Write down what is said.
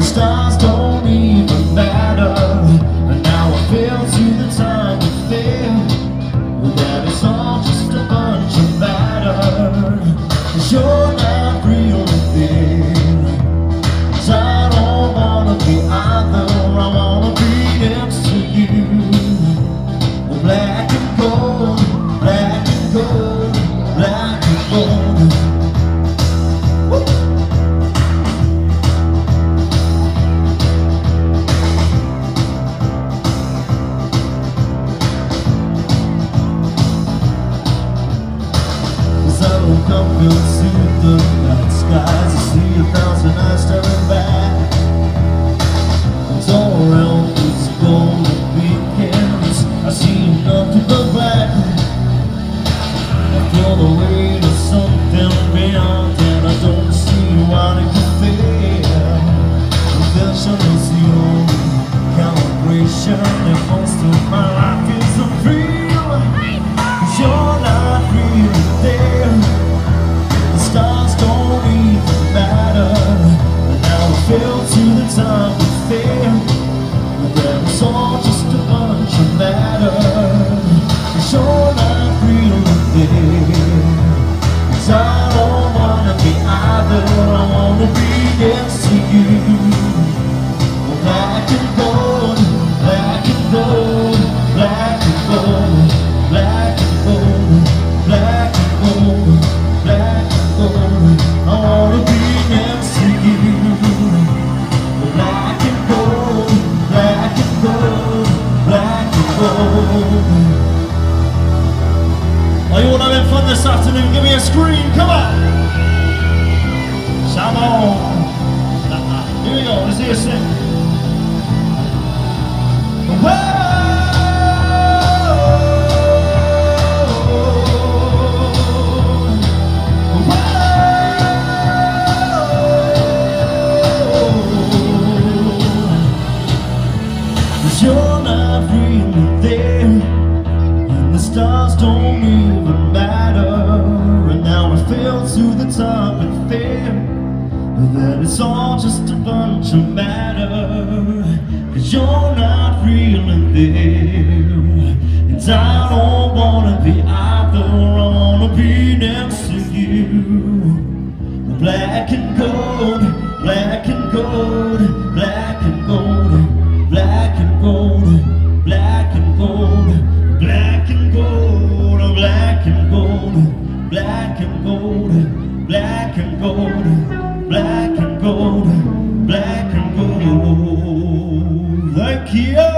stars don't even matter. And now I feel to the time we fail that it's all just a bunch of matter. 'Cause you're not really there. 'Cause I don't wanna be either. I wanna be next to you. Black and gold, black and gold, black and gold. Woo! As I look up into the night skies, I see 1,000 eyes staring back. And all around these golden beacons, I see nothing but black. I feel the weight of something beyond, and I don't see why it could fail. Vision is the only calibration, and most of my life is unreal. 'Cause you're not really there. The stars don't even matter. And now I feel to the time we fail that it's all just a bunch of matter. 'Cause you're not really there. 'Cause I don't wanna be either. I wanna be next to you. Black and gold, black and gold, black and gold, black and gold, black and gold, black and gold. I wanna be next to you. Black and gold, black and gold, black and gold. Are you all having fun this afternoon? Give me a scream, come on! Come on! Here we go, let's hear you sing. You're not really there, and the stars don't even matter. And now I feel to the top and fair that it's all just a bunch of matter. 'Cause you're not really there, and I don't wanna be either. I wanna be next to you. Black and gold, black and gold, black and gold, black and gold, black and gold, black and gold, black and gold, black and gold, black and gold, black and gold, black and gold. Thank you.